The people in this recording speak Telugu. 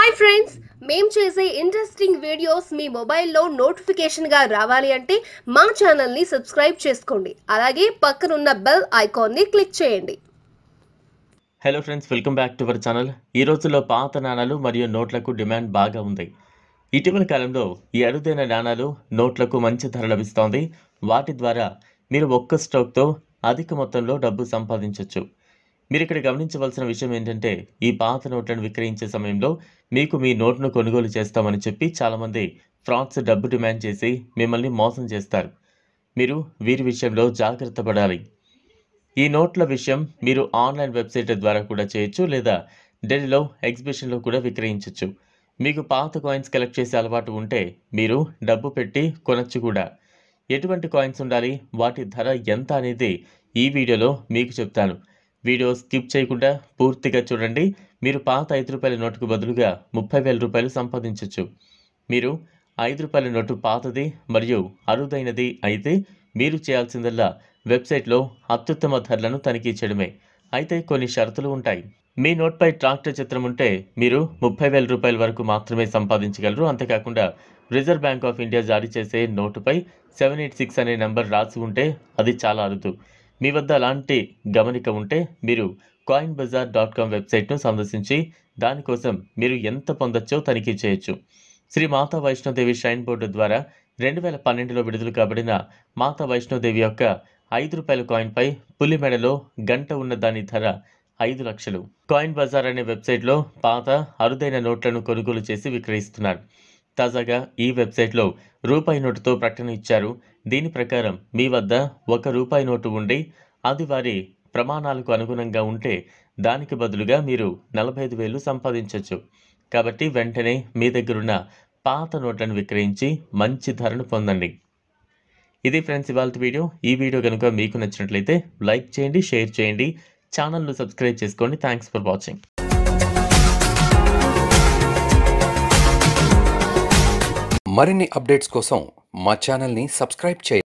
హాయ్ ఫ్రెండ్స్, మేము చేసే ఇంట్రెస్టింగ్ వీడియోస్ మీ మొబైల్లో నోటిఫికేషన్గా రావాలి అంటే మా ఛానల్ని సబ్స్క్రైబ్ చేసుకోండి. అలాగే పక్కనున్న బెల్ ఐకాన్ని క్లిక్ చేయండి. Hello friends, welcome back to our channel. ఈ రోజుల్లో పాత నాణాలు మరియు నోట్లకు డిమాండ్ బాగా ఉంది. ఇటీవల కాలంలో ఈ అరుదైన నాణాలు నోట్లకు మంచి ధర లభిస్తోంది. వాటి ద్వారా మీరు ఒక్క స్ట్రోక్తో అధిక మొత్తంలో డబ్బు సంపాదించవచ్చు. మీరు ఇక్కడ గమనించవలసిన విషయం ఏంటంటే, ఈ పాత నోట్లను విక్రయించే సమయంలో మీకు మీ నోట్ను కొనుగోలు చేస్తామని చెప్పి చాలామంది ఫ్రాడ్స్ డబ్బు డిమాండ్ చేసి మిమ్మల్ని మోసం చేస్తారు. మీరు వీరి విషయంలో జాగ్రత్త పడాలి. ఈ నోట్ల విషయం మీరు ఆన్లైన్ వెబ్సైట్ ద్వారా కూడా చేయొచ్చు, లేదా ఢిల్లీలో ఎగ్జిబిషన్లో కూడా విక్రయించవచ్చు. మీకు పాత కాయిన్స్ కలెక్ట్ చేసే అలవాటు ఉంటే మీరు డబ్బు పెట్టి కొనచ్చు కూడా. ఎటువంటి కాయిన్స్ ఉండాలి, వాటి ధర ఎంత అనేది ఈ వీడియోలో మీకు చెప్తాను. వీడియో స్కిప్ చేయకుండా పూర్తిగా చూడండి. మీరు పాత ₹5 నోటుకు బదులుగా 30,000 రూపాయలు సంపాదించవచ్చు. మీరు ₹5 నోటు పాతది మరియు అరుదైనది అయితే మీరు చేయాల్సిందల్లా వెబ్సైట్లో అత్యుత్తమ ధరలను తనిఖీ చేయడమే. అయితే కొన్ని షరతులు ఉంటాయి. మీ నోట్పై ట్రాక్టర్ చిత్రం ఉంటే మీరు ₹30,000 వరకు మాత్రమే సంపాదించగలరు. అంతేకాకుండా రిజర్వ్ బ్యాంక్ ఆఫ్ ఇండియా జారీ చేసే నోటుపై 786 అనే నంబర్ రాసి ఉంటే అది చాలా అరుదు. మీ వద్ద అలాంటి గమనిక ఉంటే మీరు coinbazaar.com వెబ్సైట్ను సందర్శించి దానికోసం మీరు ఎంత పొందొచ్చో తనిఖీ చేయొచ్చు. శ్రీ మాతా వైష్ణోదేవి ష్రైన్ బోర్డు ద్వారా 2012లో విడుదల కాబడిన మాతా వైష్ణోదేవి యొక్క ₹5 కాయిన్పై పులి మెడలో గంట ఉన్న దాని ధర 5 లక్షలు. కాయిన్ బజార్ అనే వెబ్సైట్లో పాత అరుదైన నోట్లను కొనుగోలు చేసి విక్రయిస్తున్నారు. తాజాగా ఈ వెబ్సైట్లో రూపాయి నోటుతో ప్రకటన ఇచ్చారు. దీని ప్రకారం మీ వద్ద ₹1 నోటు ఉండి అది వారి ప్రమాణాలకు అనుగుణంగా ఉంటే దానికి బదులుగా మీరు 45,000 సంపాదించవచ్చు. కాబట్టి వెంటనే మీ దగ్గరున్న పాత నోట్లను విక్రయించి మంచి ధరను పొందండి. ఇది ఫ్రెండ్స్ ఇవాల్టి వీడియో. ఈ వీడియో కనుక మీకు నచ్చినట్లయితే లైక్ చేయండి, షేర్ చేయండి, ఛానల్ను సబ్స్క్రైబ్ చేసుకోండి. Thanks for watching. మరిన్ని అప్డేట్స్ కోసం మా ఛానల్ని సబ్స్క్రైబ్ చేయండి.